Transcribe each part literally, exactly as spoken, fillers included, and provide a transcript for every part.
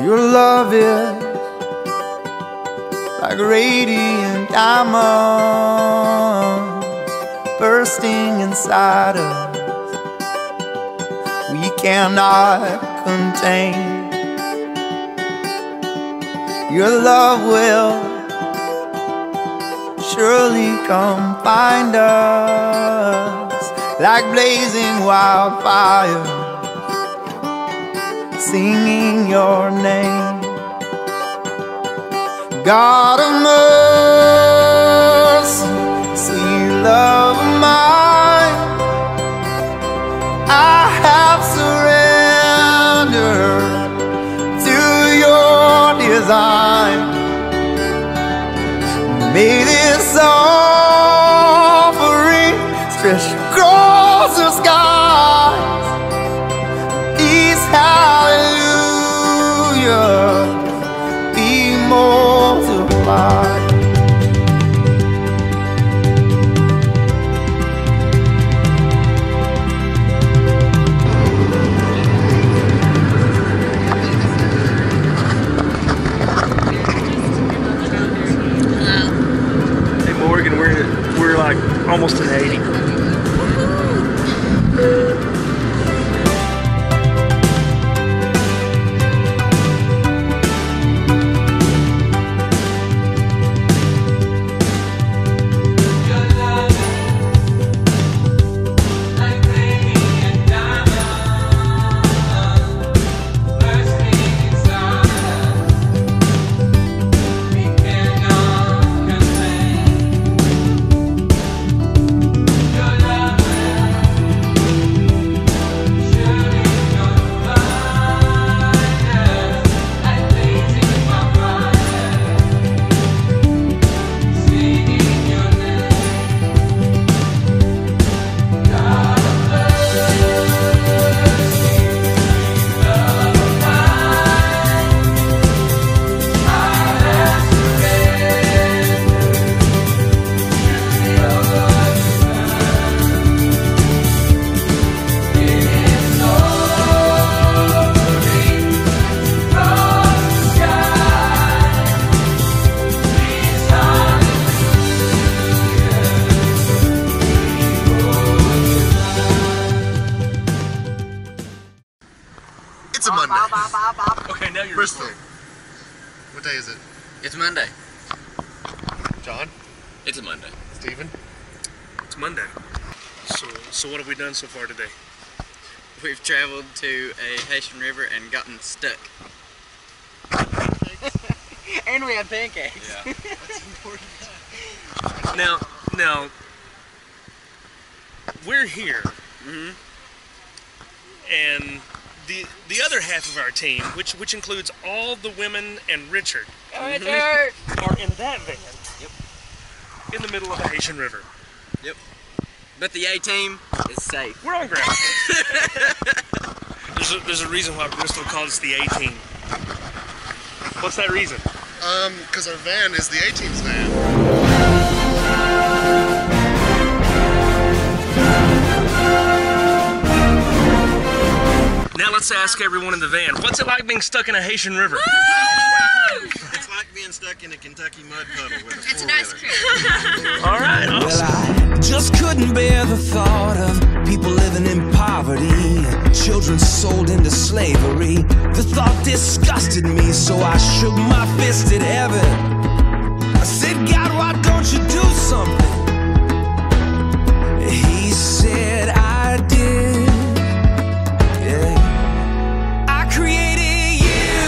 Your love is like radiant diamonds bursting inside us, we cannot contain. Your love will surely come find us like blazing wildfire, singing your name. God of mercy, sweet love of mine, I have surrendered to your design. May this offering stretch across the skies, these hallelujahs be multiplied. We're like almost in Haiti. It's a Monday. Okay, now you're Bristol. recording. What day is it? It's Monday. John? It's a Monday. Stephen? It's Monday. So, so what have we done so far today? We've traveled to a Haitian river and gotten stuck. And we have pancakes. Yeah. That's important. Now, now, we're here, Mm-hmm. and the the other half of our team, which which includes all the women and Richard, Mm-hmm. are in that van. Yep. In the middle of the Haitian River. Yep. But the A team is safe. We're on ground. there's a, there's a reason why Bristol calls us the A team. What's that reason? Um, because our van is the A-Team's van. Now let's ask everyone in the van, what's it like being stuck in a Haitian river? It's like being stuck in a Kentucky mud puddle with a It's a nice trip. All right, awesome. Well, I just couldn't bear the thought of people living in poverty, children sold into slavery. The thought disgusted me, so I shook my fist at heaven. I said, God, why don't you do something? He said, I did. Yeah. I created you.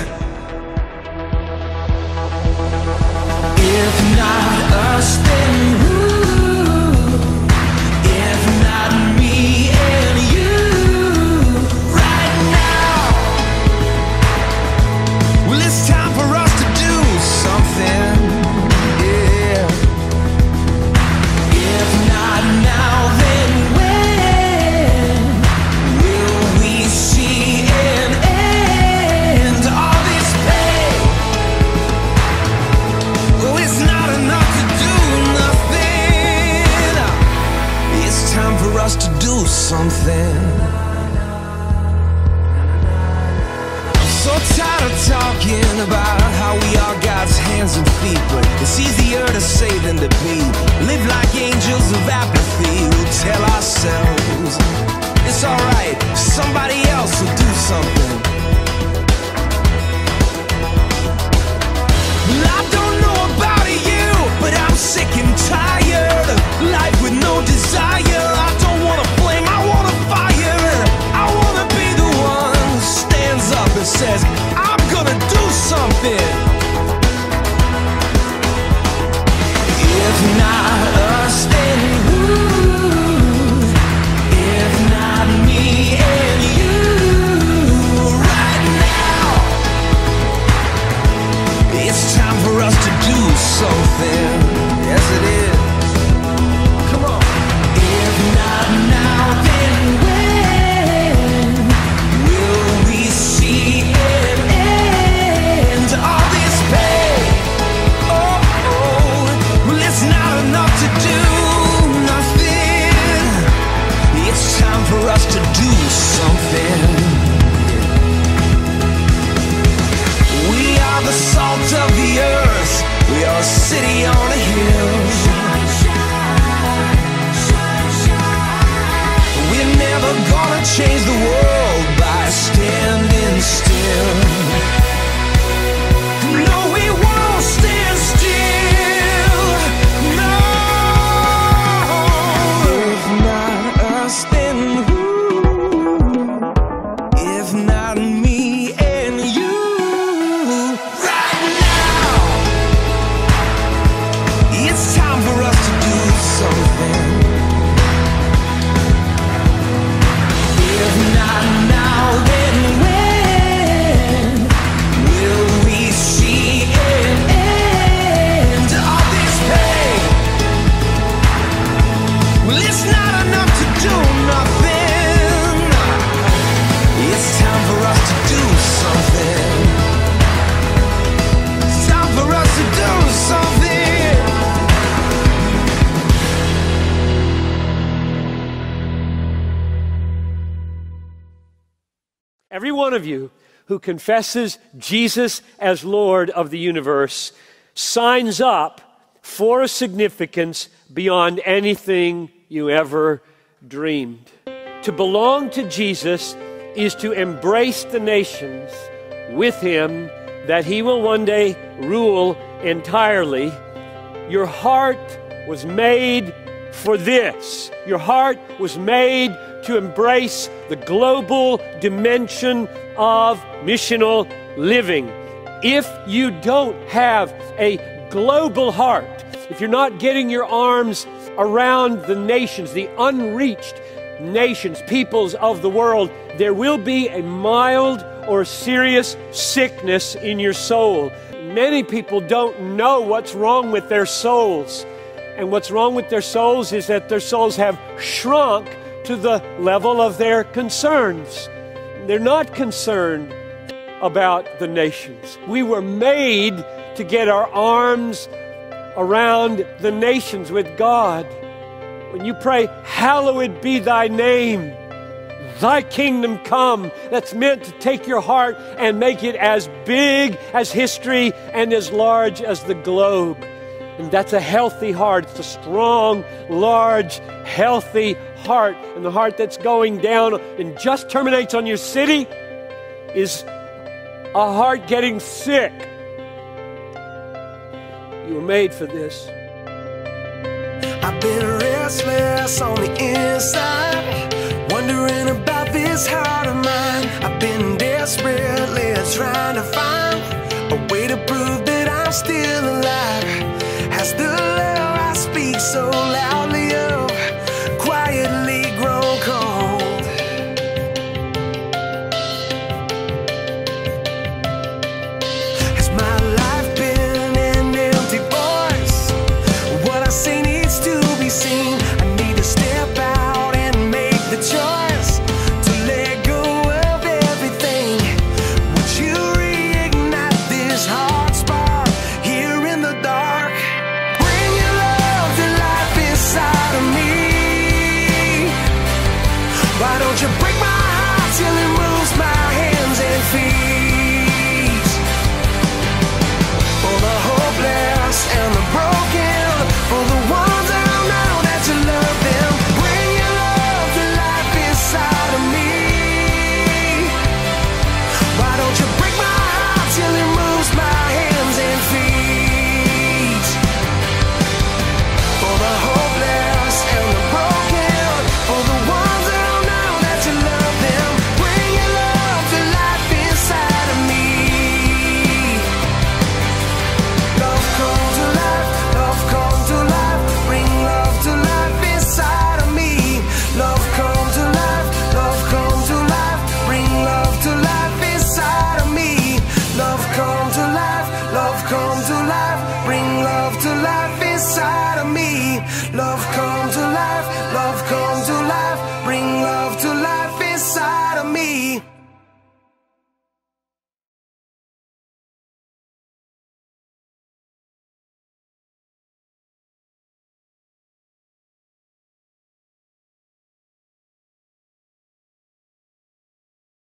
If not us, then who? If not me and you, right now. Well, it's time for us to do something, yeah. If not now, then when will we see an end to all this pain? Oh, it's not enough to do nothing. It's time for us to do something. I'm so tired of to say than to be. Live like angels of apathy. We'll tell ourselves it's alright, somebody else will do something. Well, I don't know about you, but I'm sick and tired of life with no desire. I don't want a flame, I want a fire. I want to be the one who stands up and says, I'm gonna do something. If not us, then who? If not me and you. Right now, it's time for us to do something. Yes, it is. Come on. If not now, then when will we see an end to all this pain? Oh, oh, well, it's not enough to do nothing. It's time for us to do something. We are the salt of the earth. We are a city on a hill. We're never gonna change the world by standing still. No, we won't stand still. No. If not us, then who? If not me and you. Right now, it's time for us to do something. If not now, then when will we see an end to all this pain? Well, it's not enough to do nothing. It's time for us to do something. It's time for us to do something. Every one of you who confesses Jesus as Lord of the universe signs up for a significance beyond anything you ever dreamed. To belong to Jesus is to embrace the nations with Him, that He will one day rule entirely. Your heart was made for this. Your heart was made to embrace the global dimension of missional living. If you don't have a global heart, if you're not getting your arms around the nations, the unreached nations, peoples of the world, there will be a mild or serious sickness in your soul. Many people don't know what's wrong with their souls. And what's wrong with their souls is that their souls have shrunk to the level of their concerns. They're not concerned about the nations. We were made to get our arms around the nations with God. When you pray, hallowed be thy name, thy kingdom come, that's meant to take your heart and make it as big as history and as large as the globe. And that's a healthy heart. It's a strong, large, healthy heart. And the heart that's going down and just terminates on your city is a heart getting sick. You were made for this. I've been restless on the inside, wondering about this heart of mine. I've been desperately trying to find a way to prove that I'm still alive. Has the love I speak so loudly of quietly grown cold? Has my life been an empty voice? What I say needs to be seen. I need to step out and make the choice to let go of everything. Would you reignite this heart spark here in the dark? Bring your love to life come to life, bring love to life inside of me. Love come to life, love come